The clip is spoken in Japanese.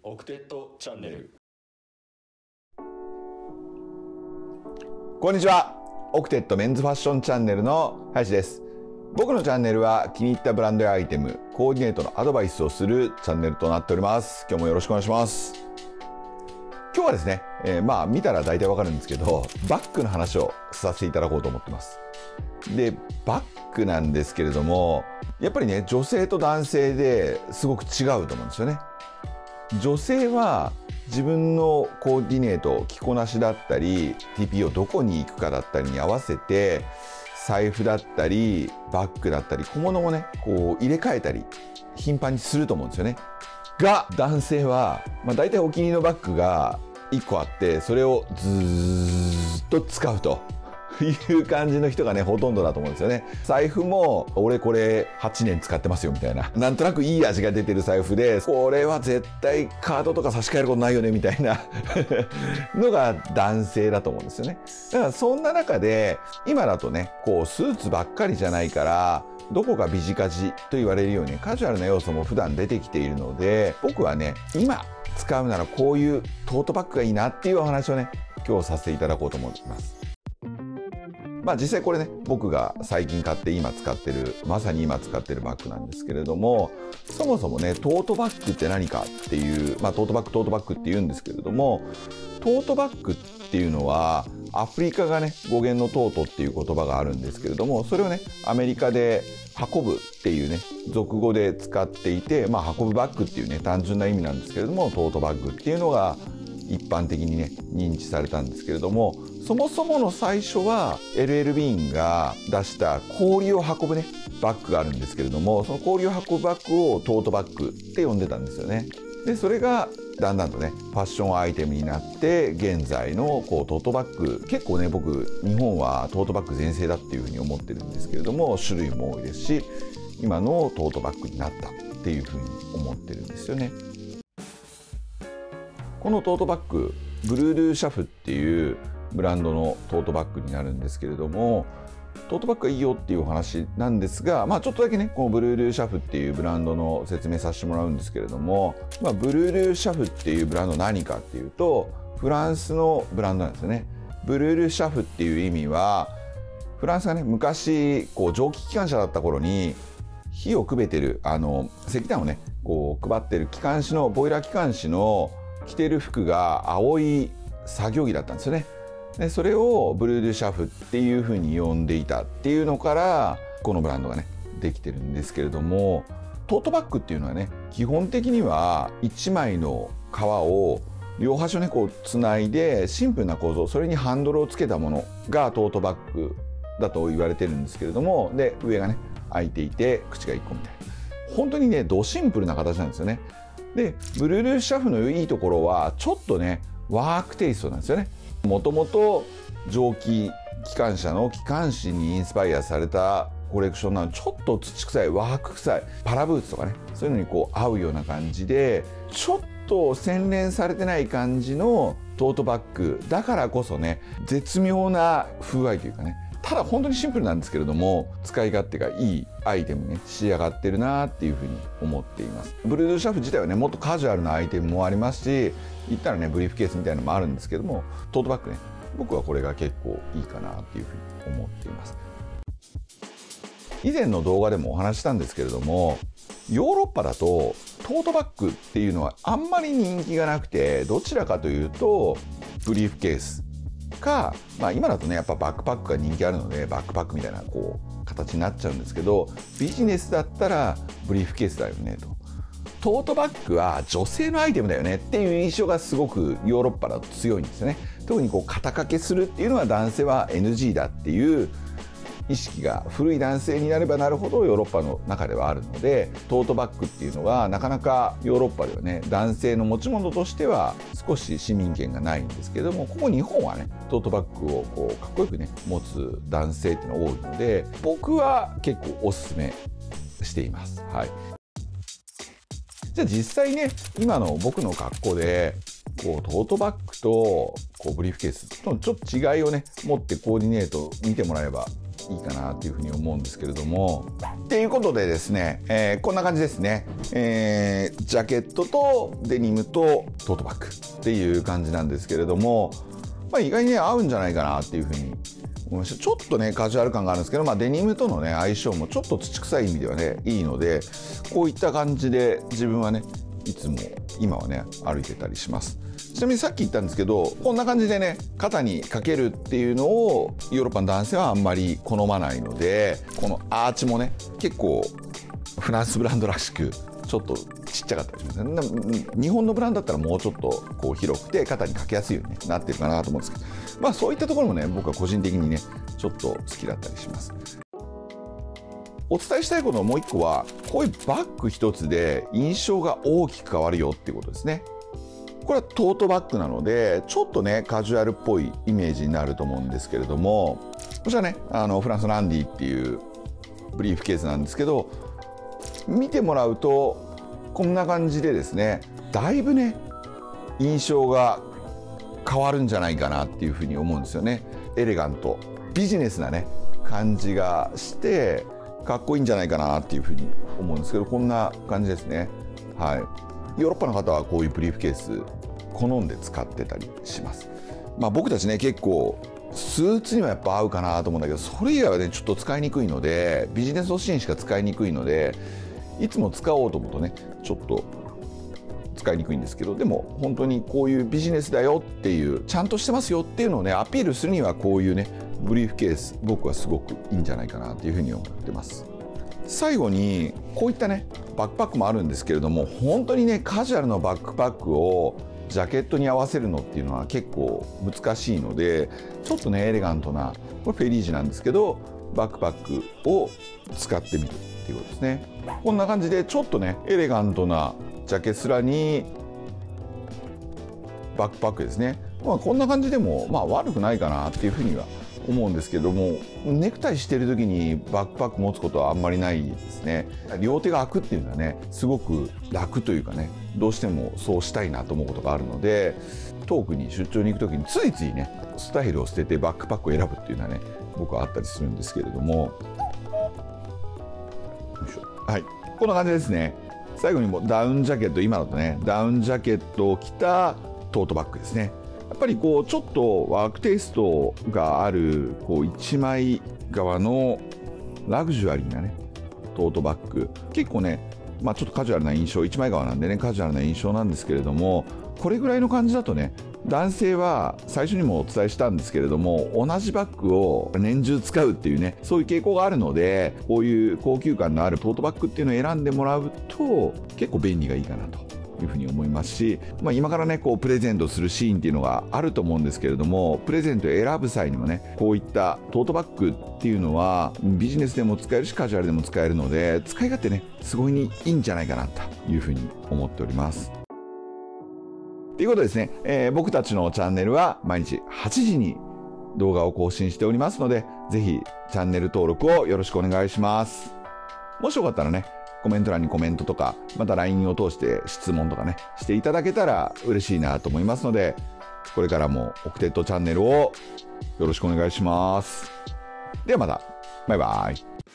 オクテッドチャンネル。 こんにちは。オクテッドメンズファッションチャンネルの林です。僕のチャンネルは気に入ったブランドやアイテム、コーディネートのアドバイスをするチャンネルとなっております。今日もよろしくお願いします。今日はですね、見たら大体わかるんですけど、バッグの話をさせていただこうと思ってます。で、バッグなんですけれども、やっぱりね、女性と男性ですごく違うと思うんですよね。女性は自分のコーディネート、着こなしだったり TP をどこに行くかだったりに合わせて財布だったりバッグだったり小物もねこう入れ替えたり頻繁にすると思うんですよね。が男性は、大体お気に入りのバッグが1個あってそれをずーっと使うという感じの人がねほとんどだと思うんですよね。財布も俺これ8年使ってますよみたいな、なんとなくいい味が出てる財布でこれは絶対カードとか差し替えることないよねみたいなのが男性だと思うんですよね。だからそんな中で今だとねこうスーツばっかりじゃないからどこかビジカジと言われるようにカジュアルな要素も普段出てきているので、僕はね今使うならこういうトートバッグがいいなっていうお話をね今日させていただこうと思います。実際これね僕が最近買って今使ってるまさに今使ってるバッグなんですけれども、そもそもねトートバッグって何かっていう、トートバッグって言うんですけれども、トートバッグっていうのはアフリカがね語源のトートっていう言葉があるんですけれども、それをねアメリカで運ぶっていうね俗語で使っていて、運ぶバッグっていうね単純な意味なんですけれども、トートバッグっていうのが一般的にね認知されたんですけれども、そもそもの最初は LL ビーンが出した氷を運ぶねバッグがあるんですけれども、その氷を運ぶバッグをトートバッグって呼んでたんですよね。でそれがだんだんとねファッションアイテムになって現在のこうトートバッグ、結構ね僕日本はトートバッグ全盛だっていうふうに思ってるんですけれども、種類も多いですし今のトートバッグになったっていうふうに思ってるんですよね。このトートバッグブルールーシャフっていうブランドのトートバッグになるんですけれども、トートバッグがいいよっていうお話なんですが、ちょっとだけねこのブルールーシャフっていうブランドの説明させてもらうんですけれども、ブルールーシャフっていうブランド何かっていうとフランスのブランドなんですよね。ブルールーシャフっていう意味はフランスがね昔こう蒸気機関車だった頃に火をくべてる石炭をねこう配ってる機関士のボイラー機関士の着てる服が青い作業着だったんですよね。でそれをブルールーシャフっていう風に呼んでいたっていうのからこのブランドがねできてるんですけれども、トートバッグっていうのはね基本的には1枚の革を両端をねこうつないでシンプルな構造、それにハンドルをつけたものがトートバッグだと言われてるんですけれども、で上がね開いていて口が1個みたいな、本当にねドシンプルな形なんですよね。でブルールーシャフのいいところはちょっとねワークテイストなんですよね。もともと蒸気機関車の機関士にインスパイアされたコレクションなので、ちょっと土臭いワーク臭いパラブーツとかねそういうのにこう合うような感じで、ちょっと洗練されてない感じのトートバッグだからこそね絶妙な風合いというかね、ただ本当にシンプルなんですけれども使い勝手がいいアイテムに、ね、仕上がってるなっていうふうに思っています。ブルールーシャフ自体はねもっとカジュアルなアイテムもありますし、言ったらねブリーフケースみたいなのもあるんですけども、トートバッグね僕はこれが結構いいかなっていうふうに思っています。以前の動画でもお話したんですけれども、ヨーロッパだとトートバッグっていうのはあんまり人気がなくて、どちらかというとブリーフケースか、今だとねやっぱバックパックが人気あるのでバックパックみたいなこう形になっちゃうんですけど、ビジネスだったらブリーフケースだよねと。トートバッグは女性のアイテムだよねっていう印象がすごくヨーロッパだと強いんですよね。特にこう肩掛けするっていうのは男性は NG だっていう意識が古い男性になればなるほどヨーロッパの中ではあるので、トートバッグっていうのはなかなかヨーロッパではね男性の持ち物としては少し市民権がないんですけども、ここ日本はねトートバッグをこうかっこよくね持つ男性っていうのが多いので、僕は結構おすすめしています。はい。じゃあ実際ね今の僕の格好でこうトートバッグとこうブリーフケースとちょっと違いをね持ってコーディネート見てもらえばいいかなっていうふうに思うんですけれども。っていうことでですね、こんな感じですね。ジャケットとデニムとトートバッグっていう感じなんですけれども、意外にね合うんじゃないかなっていうふうに思いました。ちょっとねカジュアル感があるんですけど、デニムとのね相性もちょっと土臭い意味ではねいいので、こういった感じで自分はねいつも今はね歩いてたりします。ちなみにさっき言ったんですけど、こんな感じでね肩にかけるっていうのをヨーロッパの男性はあんまり好まないので、このアーチもね結構フランスブランドらしくちょっとちっちゃかったりしますね。日本のブランドだったらもうちょっとこう広くて肩にかけやすいようになってるかなと思うんですけど、そういったところもね僕は個人的にねちょっと好きだったりします。お伝えしたいことのもう一個は、こういうバッグ一つで印象が大きく変わるよっていうことですね。これはトートバッグなのでちょっとねカジュアルっぽいイメージになると思うんですけれども、こちらねフランスのランディっていうブリーフケースなんですけど、見てもらうとこんな感じでですね、だいぶね印象が変わるんじゃないかなっていうふうに思うんですよね。エレガントビジネスなね感じがしてかっこいいんじゃないかなっていうふうに思うんですけど、こんな感じですね。はい、ヨーロッパの方はこういうブリーフケース好んで使ってたりします。僕たちね結構スーツにはやっぱ合うかなと思うんだけど、それ以外はねちょっと使いにくいので、ビジネスシーンしか使いにくいので、いつも使おうと思うとねちょっと使いにくいんですけど、でも本当にこういうビジネスだよっていう、ちゃんとしてますよっていうのをねアピールするには、こういうねブリーフケース僕はすごくいいんじゃないかなというふうに思ってます。最後にこういったねバックパックもあるんですけれども、本当にねカジュアルのバックパックをジャケットに合わせるのっていうのは結構難しいので、ちょっとねエレガントな、これフェリージなんですけどバックパックを使ってみるっていうことですね。こんな感じでちょっとねエレガントなジャケスラにバックパックですね。こんな感じでも悪くないかなっていうふうには思うんですけども、ネクタイしてる時にバックパック持つことはあんまりないですね。両手が空くっていうのはねすごく楽というかね、どうしてもそうしたいなと思うことがあるので、遠くに出張に行く時についついねスタイルを捨ててバックパックを選ぶっていうのはね僕はあったりするんですけれども、よいしょ、はい、こんな感じですね。最後にもダウンジャケット、今だとねダウンジャケットを着たトートバッグですね。やっぱりこうちょっとワークテイストがあるこう一枚側のラグジュアリーなねトートバッグ、結構ねちょっとカジュアルな印象、一枚側なんでねカジュアルな印象なんですけれども、これぐらいの感じだとね、男性は最初にもお伝えしたんですけれども、同じバッグを年中使うっていうねそういう傾向があるので、こういう高級感のあるトートバッグっていうのを選んでもらうと結構便利がいいかなというふうに思いますし、今からねこうプレゼントするシーンっていうのがあると思うんですけれども、プレゼントを選ぶ際にもねこういったトートバッグっていうのはビジネスでも使えるしカジュアルでも使えるので、使い勝手ねすごいにいいんじゃないかなというふうに思っております。ということでですね、僕たちのチャンネルは毎日8時に動画を更新しておりますので、ぜひチャンネル登録をよろしくお願いします。もしよかったらねコメント欄にコメントとか、また LINE を通して質問とかねしていただけたら嬉しいなと思いますので、これからもオクテッドチャンネルをよろしくお願いします。ではまた、バイバイ。